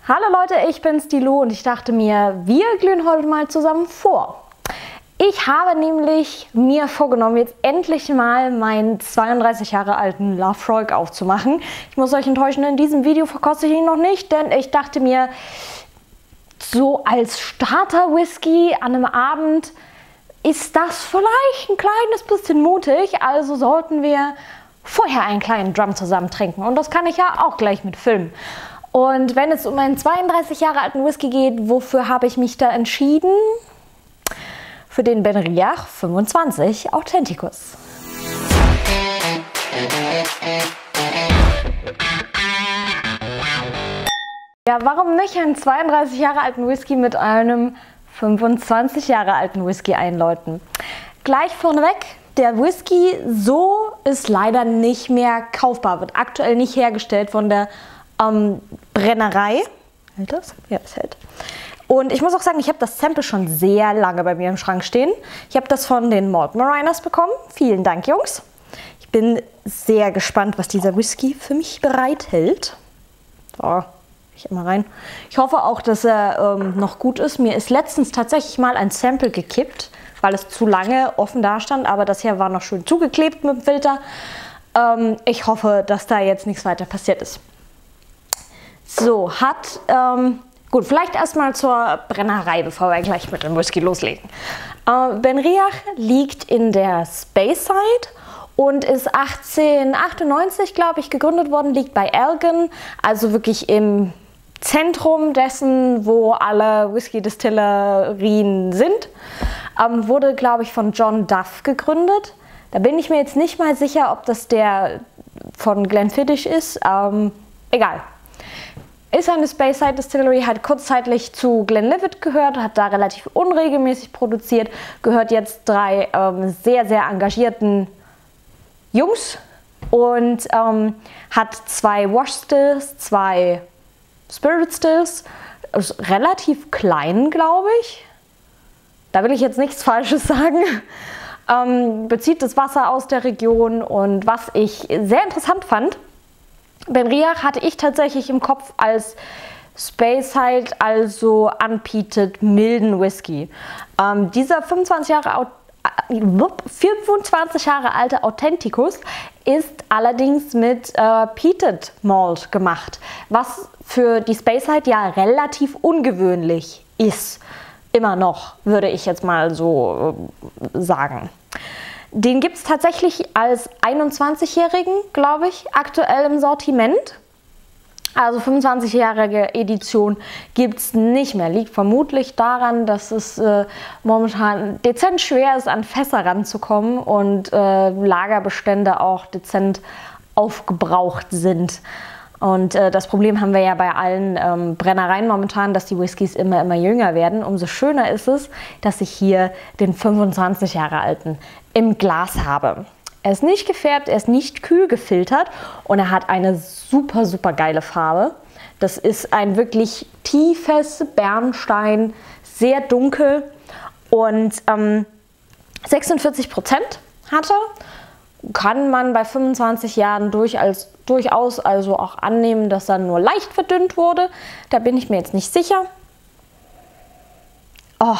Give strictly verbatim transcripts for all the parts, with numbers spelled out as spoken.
Hallo Leute, ich bin's, die Lu, und ich dachte mir, wir glühen heute mal zusammen vor. Ich habe nämlich mir vorgenommen, jetzt endlich mal meinen zweiunddreißig Jahre alten Laphroaig aufzumachen. Ich muss euch enttäuschen, in diesem Video verkoste ich ihn noch nicht, denn ich dachte mir, so als Starter-Whisky an einem Abend ist das vielleicht ein kleines bisschen mutig, also sollten wir vorher einen kleinen Drum zusammen trinken, und das kann ich ja auch gleich mit filmen. Und wenn es um einen zweiunddreißig Jahre alten Whisky geht, wofür habe ich mich da entschieden? Für den Benriach fünfundzwanzig Authenticus. Ja, warum nicht einen zweiunddreißig Jahre alten Whisky mit einem fünfundzwanzig Jahre alten Whisky einläuten? Gleich vorneweg, der Whisky so ist leider nicht mehr kaufbar, wird aktuell nicht hergestellt von der ähm, Brennerei. Hält das? Ja, es hält. Und ich muss auch sagen, ich habe das Sample schon sehr lange bei mir im Schrank stehen. Ich habe das von den Malt Mariners bekommen. Vielen Dank, Jungs. Ich bin sehr gespannt, was dieser Whisky für mich bereithält. So, ich immer rein. Ich hoffe auch, dass er ähm, noch gut ist. Mir ist letztens tatsächlich mal ein Sample gekippt, weil es zu lange offen da stand. Aber das hier war noch schön zugeklebt mit dem Filter. Ähm, ich hoffe, dass da jetzt nichts weiter passiert ist. So, hat... Ähm, Gut, vielleicht erstmal zur Brennerei, bevor wir gleich mit dem Whisky loslegen. Äh, Benriach liegt in der Speyside und ist achtzehnhundertachtundneunzig, glaube ich, gegründet worden, liegt bei Elgin, also wirklich im Zentrum dessen, wo alle Whisky-Distillerien sind. Ähm, wurde, glaube ich, von John Duff gegründet. Da bin ich mir jetzt nicht mal sicher, ob das der von Glenfiddich ist. Ähm, egal. Ist eine Speyside Distillery, hat kurzzeitig zu Glenlivet gehört, hat da relativ unregelmäßig produziert, gehört jetzt drei ähm, sehr, sehr engagierten Jungs und ähm, hat zwei Wash Stills, zwei Spirit Stills, ist relativ klein, glaube ich. Da will ich jetzt nichts Falsches sagen. Ähm, bezieht das Wasser aus der Region, und was ich sehr interessant fand, Benriach hatte ich tatsächlich im Kopf als Speyside, also unpeated, milden Whisky. Ähm, dieser fünfundzwanzig Jahre, fünfundzwanzig Jahre alte Authenticus ist allerdings mit äh, Peated Malt gemacht, was für die Speyside ja relativ ungewöhnlich ist. Immer noch, würde ich jetzt mal so äh, sagen. Den gibt es tatsächlich als einundzwanzigjährigen, glaube ich, aktuell im Sortiment. Also fünfundzwanzigjährige Edition gibt es nicht mehr. Liegt vermutlich daran, dass es äh, momentan dezent schwer ist, an Fässer ranzukommen und äh, Lagerbestände auch dezent aufgebraucht sind. Und äh, das Problem haben wir ja bei allen ähm, Brennereien momentan, dass die Whiskys immer, immer jünger werden. Umso schöner ist es, dass ich hier den fünfundzwanzig Jahre alten im Glas habe. Er ist nicht gefärbt, er ist nicht kühl gefiltert und er hat eine super, super geile Farbe. Das ist ein wirklich tiefes Bernstein, sehr dunkel, und ähm, sechsundvierzig Prozent hat er. Kann man bei fünfundzwanzig Jahren durch als, durchaus also auch annehmen, dass er nur leicht verdünnt wurde. Da bin ich mir jetzt nicht sicher. Oh,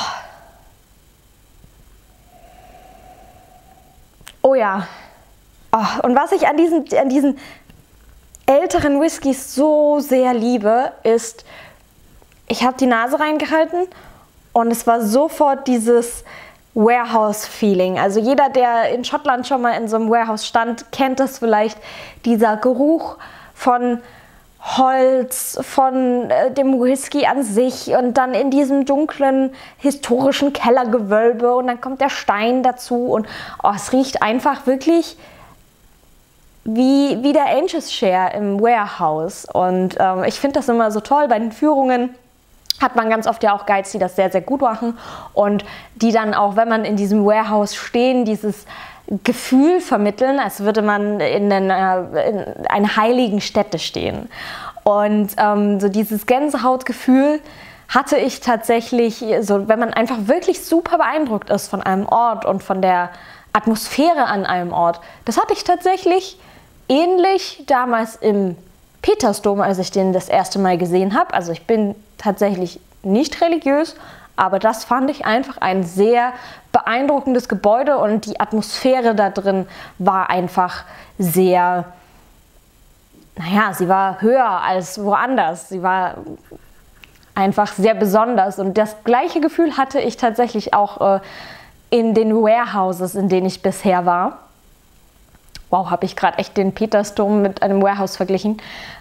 oh ja. Oh, und was ich an diesen, an diesen älteren Whiskys so sehr liebe, ist, ich habe die Nase reingehalten und es war sofort dieses Warehouse-Feeling. Also jeder, der in Schottland schon mal in so einem Warehouse stand, kennt das vielleicht. Dieser Geruch von Holz, von äh, dem Whisky an sich, und dann in diesem dunklen, historischen Kellergewölbe, und dann kommt der Stein dazu, und oh, es riecht einfach wirklich wie, wie der Angel's Share im Warehouse. Und ähm, ich finde das immer so toll bei den Führungen. Hat man ganz oft ja auch Guides, die das sehr, sehr gut machen und die dann auch, wenn man in diesem Warehouse stehen, dieses Gefühl vermitteln, als würde man in einer, in einer heiligen Stätte stehen. Und ähm, so dieses Gänsehautgefühl hatte ich tatsächlich, so, wenn man einfach wirklich super beeindruckt ist von einem Ort und von der Atmosphäre an einem Ort. Das hatte ich tatsächlich ähnlich damals im Petersdom, als ich den das erste Mal gesehen habe. Also ich bin tatsächlich nicht religiös, aber das fand ich einfach ein sehr beeindruckendes Gebäude und die Atmosphäre da drin war einfach sehr, naja, sie war höher als woanders. Sie war einfach sehr besonders und das gleiche Gefühl hatte ich tatsächlich auch äh, in den Warehouses, in denen ich bisher war. Wow, habe ich gerade echt den Petersdom mit einem Warehouse verglichen.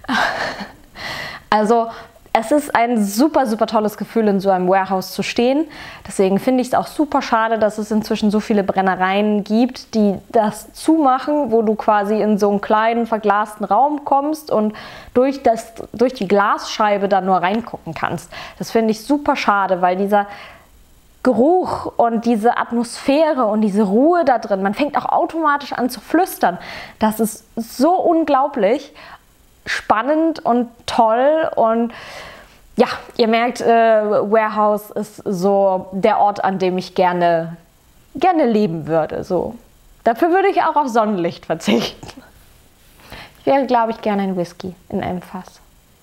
Also es ist ein super, super tolles Gefühl, in so einem Warehouse zu stehen. Deswegen finde ich es auch super schade, dass es inzwischen so viele Brennereien gibt, die das zumachen, wo du quasi in so einen kleinen, verglasten Raum kommst und durch, das, durch die Glasscheibe dann nur reingucken kannst. Das finde ich super schade, weil dieser Geruch und diese Atmosphäre und diese Ruhe da drin, man fängt auch automatisch an zu flüstern. Das ist so unglaublich spannend und toll und ja, ihr merkt, äh, Warehouse ist so der Ort, an dem ich gerne, gerne leben würde. So. Dafür würde ich auch auf Sonnenlicht verzichten. Ich wäre, glaube ich, gerne ein Whisky in einem Fass.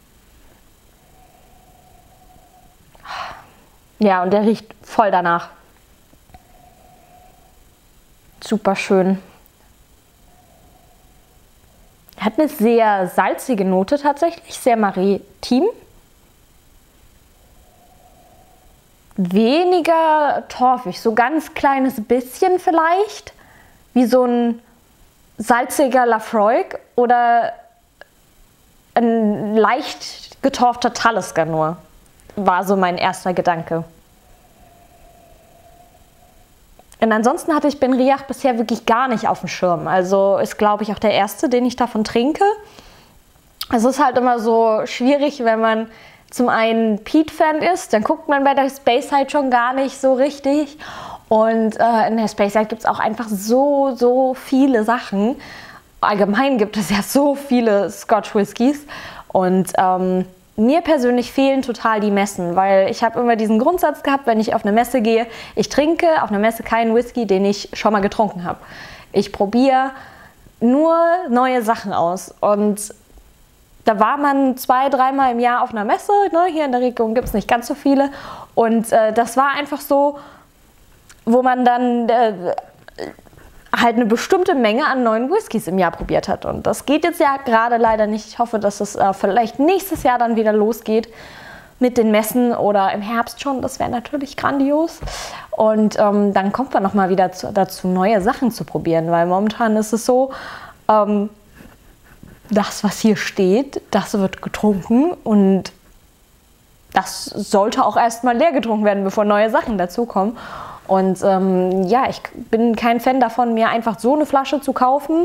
Ja, und der riecht voll danach. Super schön. Hat eine sehr salzige Note tatsächlich, sehr maritim. Weniger torfig, so ganz kleines bisschen vielleicht, wie so ein salziger Lafroig oder ein leicht getorfter Talisker nur, war so mein erster Gedanke. Und ansonsten hatte ich Benriach bisher wirklich gar nicht auf dem Schirm. Also ist, glaube ich, auch der erste, den ich davon trinke. Es ist halt immer so schwierig, wenn man zum einen Peat-Fan ist, dann guckt man bei der Speyside schon gar nicht so richtig. Und äh, in der Speyside gibt es auch einfach so, so viele Sachen. Allgemein gibt es ja so viele Scotch Whiskys. Und ähm, mir persönlich fehlen total die Messen, weil ich habe immer diesen Grundsatz gehabt, wenn ich auf eine Messe gehe, ich trinke auf einer Messe keinen Whisky, den ich schon mal getrunken habe. Ich probiere nur neue Sachen aus und da war man zwei, dreimal im Jahr auf einer Messe, ne? Hier in der Region gibt es nicht ganz so viele und äh, das war einfach so, wo man dann äh, halt eine bestimmte Menge an neuen Whiskys im Jahr probiert hat. Und das geht jetzt ja gerade leider nicht. Ich hoffe, dass es äh, vielleicht nächstes Jahr dann wieder losgeht mit den Messen oder im Herbst schon. Das wäre natürlich grandios. Und ähm, dann kommt man nochmal wieder zu, dazu, neue Sachen zu probieren. Weil momentan ist es so, ähm, das, was hier steht, das wird getrunken. Und das sollte auch erstmal leer getrunken werden, bevor neue Sachen dazukommen. Und ähm, ja, ich bin kein Fan davon, mir einfach so eine Flasche zu kaufen,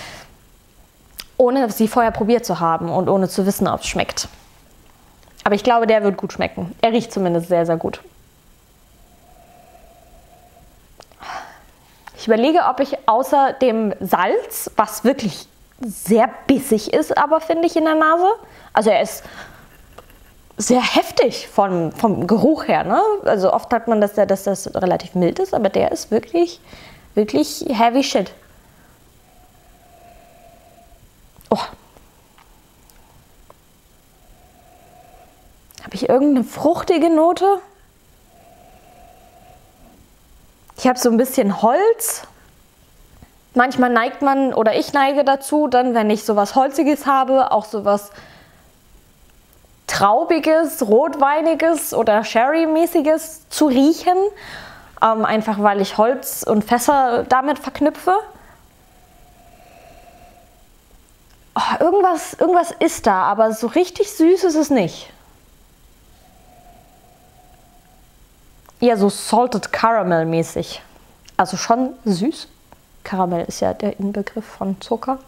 ohne sie vorher probiert zu haben und ohne zu wissen, ob es schmeckt. Aber ich glaube, der wird gut schmecken. Er riecht zumindest sehr, sehr gut. Ich überlege, ob ich außer dem Salz, was wirklich sehr bissig ist, aber finde ich in der Nase, also er ist sehr heftig vom, vom Geruch her, ne? Also oft hat man das ja, dass das relativ mild ist, aber der ist wirklich, wirklich heavy shit. Oh. Habe ich irgendeine fruchtige Note? Ich habe so ein bisschen Holz. Manchmal neigt man, oder ich neige dazu, dann, wenn ich sowas Holziges habe, auch sowas Traubiges, Rotweiniges oder Sherry-mäßiges zu riechen. Ähm, einfach weil ich Holz und Fässer damit verknüpfe. Oh, irgendwas, irgendwas ist da, aber so richtig süß ist es nicht. Eher so Salted Caramel mäßig. Also schon süß. Karamell ist ja der Inbegriff von Zucker.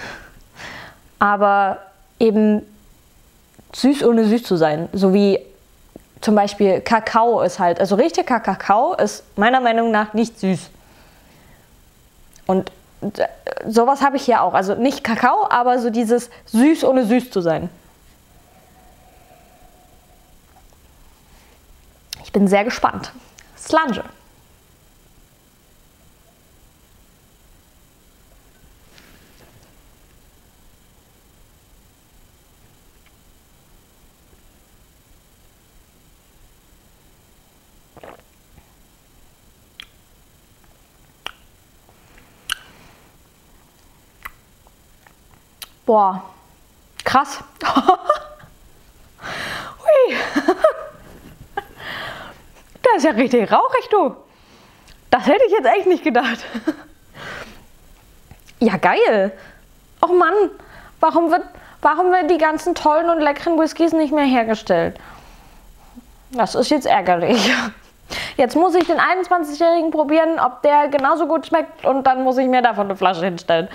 Aber eben süß ohne süß zu sein. So wie zum Beispiel Kakao ist halt, also richtiger Kakao ist meiner Meinung nach nicht süß. Und sowas habe ich hier auch. Also nicht Kakao, aber so dieses süß ohne süß zu sein. Ich bin sehr gespannt. Slange. Boah, krass. Hui. Das ist ja richtig rauchig, du. Das hätte ich jetzt echt nicht gedacht. Ja, geil. Oh Mann, warum wird, warum werden die ganzen tollen und leckeren Whiskys nicht mehr hergestellt? Das ist jetzt ärgerlich. Jetzt muss ich den einundzwanzigjährigen probieren, ob der genauso gut schmeckt und dann muss ich mir davon eine Flasche hinstellen.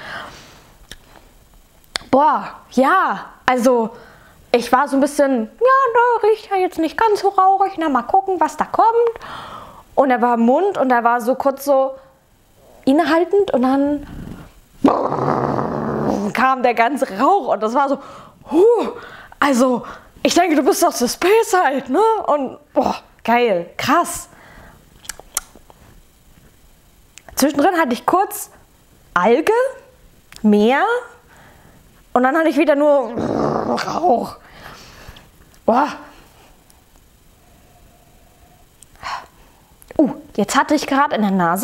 Boah, ja, also ich war so ein bisschen, ja, da riecht ja jetzt nicht ganz so rauchig, na mal gucken, was da kommt. Und er war im Mund und er war so kurz so innehaltend und dann kam der ganze Rauch und das war so, huh, also ich denke, du bist aus der Space halt, ne? Und boah, geil, krass. Zwischendrin hatte ich kurz Alge, Meer und dann hatte ich wieder nur Rauch. Boah. Uh, jetzt hatte ich gerade in der Nase.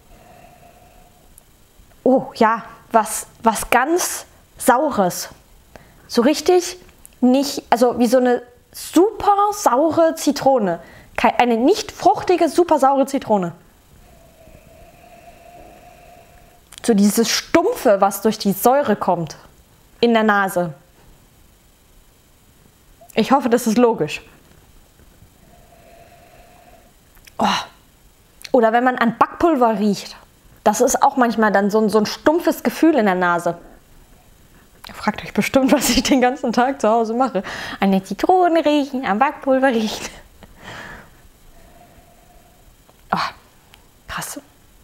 Oh ja, was, was ganz Saures. So richtig nicht, also wie so eine super saure Zitrone. Eine nicht fruchtige, super saure Zitrone. So dieses Stumpfe, was durch die Säure kommt in der Nase. Ich hoffe, das ist logisch. Oh. Oder wenn man an Backpulver riecht. Das ist auch manchmal dann so ein, so ein stumpfes Gefühl in der Nase. Ihr fragt euch bestimmt, was ich den ganzen Tag zu Hause mache. An der Zitrone riechen, am Backpulver riechen. Oh, krass.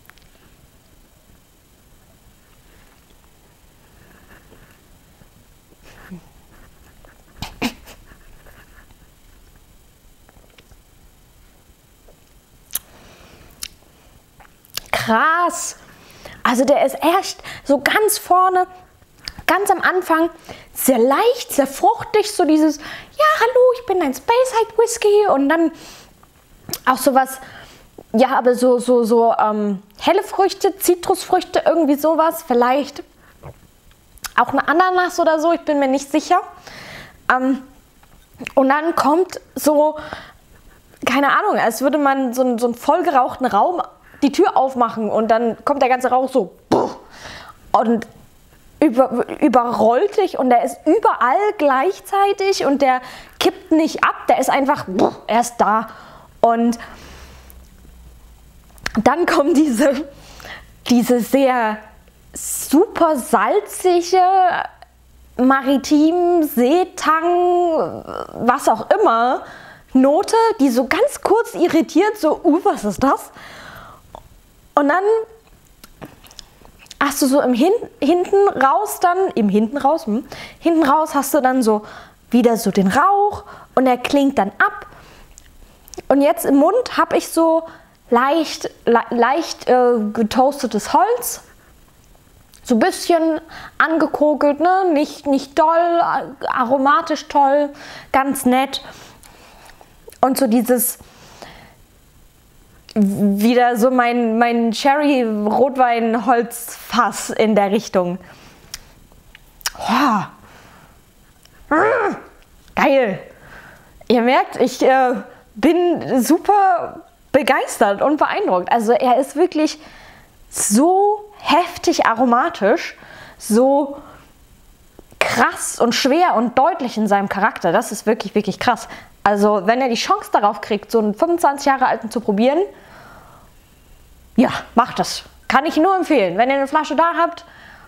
Krass. Also der ist echt so ganz vorne, ganz am Anfang, sehr leicht, sehr fruchtig, so dieses, ja, hallo, ich bin ein Speyside Whisky und dann auch sowas, ja, aber so, so, so ähm, helle Früchte, Zitrusfrüchte, irgendwie sowas, vielleicht auch eine Ananas oder so, ich bin mir nicht sicher. Ähm, und dann kommt so, keine Ahnung, als würde man so, so einen vollgerauchten Raum die Tür aufmachen und dann kommt der ganze Rauch so und über, überrollt dich und der ist überall gleichzeitig und der kippt nicht ab, der ist einfach erst da. Und dann kommt diese, diese sehr super salzige, maritim, Seetang, was auch immer, Note, die so ganz kurz irritiert, so, uh, was ist das? Und dann hast du so im Hin hinten raus dann, im hinten raus, hm, hinten raus hast du dann so wieder so den Rauch und der klingt dann ab. Und jetzt im Mund habe ich so leicht, le leicht äh, getoastetes Holz. So ein bisschen angekokelt, ne? Nicht, nicht doll, aromatisch toll, ganz nett. Und so dieses, wieder so mein, mein Cherry-Rotwein-Holzfass in der Richtung. Oh. Ah, geil. Ihr merkt, ich äh, bin super begeistert und beeindruckt. Also er ist wirklich so heftig aromatisch, so krass und schwer und deutlich in seinem Charakter. Das ist wirklich, wirklich krass. Also wenn ihr die Chance darauf kriegt, so einen fünfundzwanzig Jahre alten zu probieren, ja, macht das. Kann ich nur empfehlen. Wenn ihr eine Flasche da habt,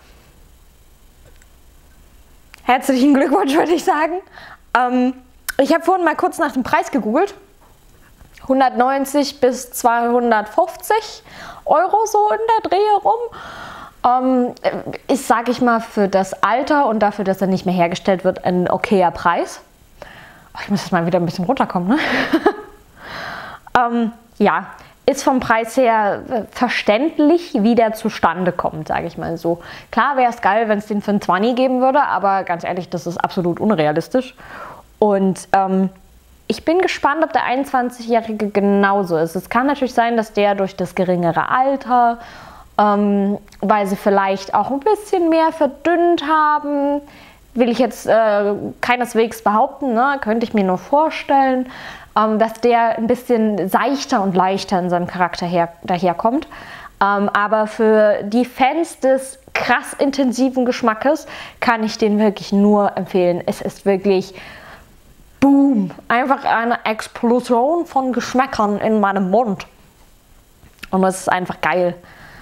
herzlichen Glückwunsch, würde ich sagen. Ähm, ich habe vorhin mal kurz nach dem Preis gegoogelt. hundertneunzig bis zweihundertfünfzig Euro so in der Dreh rum. Ähm, ist, sage ich mal, für das Alter und dafür, dass er nicht mehr hergestellt wird, ein okayer Preis. Oh, ich muss jetzt mal wieder ein bisschen runterkommen, ne? ähm, ja, ist vom Preis her verständlich, wie der zustande kommt, sage ich mal so. Klar wäre es geil, wenn es den für einen zwanzig geben würde, aber ganz ehrlich, das ist absolut unrealistisch. Und ähm, ich bin gespannt, ob der einundzwanzigjährige genauso ist. Es kann natürlich sein, dass der durch das geringere Alter ähm, weil sie vielleicht auch ein bisschen mehr verdünnt haben. Will ich jetzt äh, keineswegs behaupten, ne? Könnte ich mir nur vorstellen, ähm, dass der ein bisschen seichter und leichter in seinem Charakter her daherkommt. Ähm, aber für die Fans des krass intensiven Geschmackes kann ich den wirklich nur empfehlen. Es ist wirklich boom, einfach eine Explosion von Geschmäckern in meinem Mund. Und das ist einfach geil.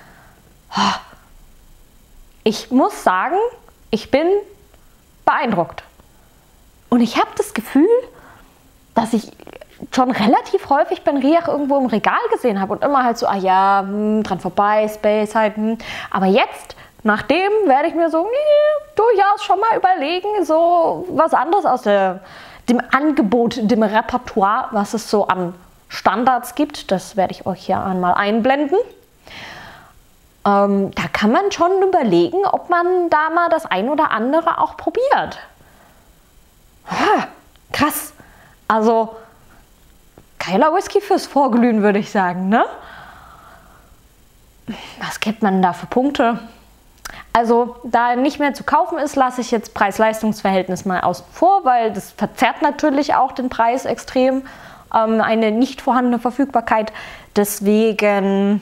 Ich muss sagen, ich bin beeindruckt. Und ich habe das Gefühl, dass ich schon relativ häufig Ben Riach irgendwo im Regal gesehen habe und immer halt so, ah ja, hm, dran vorbei, Space halt. Hm. Aber jetzt, nachdem, werde ich mir so nee, durchaus schon mal überlegen, so was anderes aus der, dem Angebot, dem Repertoire, was es so an Standards gibt. Das werde ich euch hier einmal einblenden. Ähm, da kann man schon überlegen, ob man da mal das ein oder andere auch probiert. Ah, krass. Also geiler Whisky fürs Vorglühen, würde ich sagen, ne? Was gibt man da für Punkte? Also, da er nicht mehr zu kaufen ist, lasse ich jetzt Preis-Leistungs-Verhältnis mal außen vor, weil das verzerrt natürlich auch den Preis extrem. Ähm, eine nicht vorhandene Verfügbarkeit. Deswegen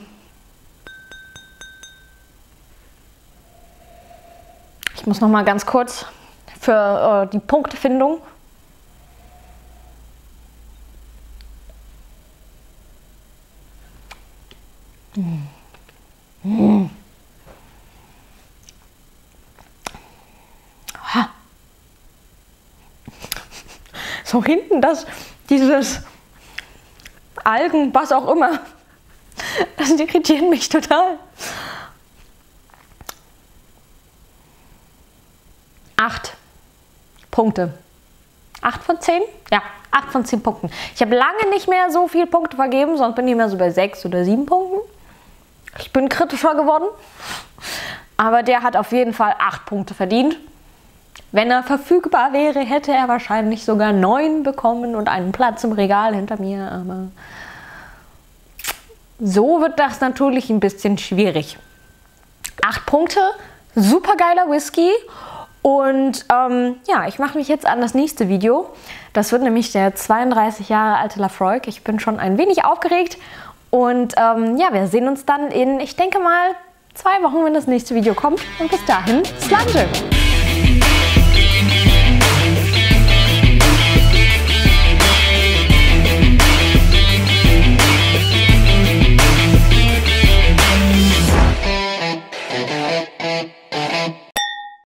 ich muss noch mal ganz kurz für äh, die Punktefindung. Hm. Hm. Ha. So hinten das, dieses Algen, was auch immer, das irritiert mich total. Acht Punkte. Acht von zehn? Ja, acht von zehn Punkten. Ich habe lange nicht mehr so viele Punkte vergeben, sonst bin ich mehr so bei sechs oder sieben Punkten. Ich bin kritischer geworden. Aber der hat auf jeden Fall acht Punkte verdient. Wenn er verfügbar wäre, hätte er wahrscheinlich sogar neun bekommen und einen Platz im Regal hinter mir. Aber so wird das natürlich ein bisschen schwierig. Acht Punkte, super geiler Whisky. Und ähm, ja, ich mache mich jetzt an das nächste Video. Das wird nämlich der zweiunddreißig Jahre alte Laphroaig. Ich bin schon ein wenig aufgeregt. Und ähm, ja, wir sehen uns dann in, ich denke mal, zwei Wochen, wenn das nächste Video kommt. Und bis dahin, Slange!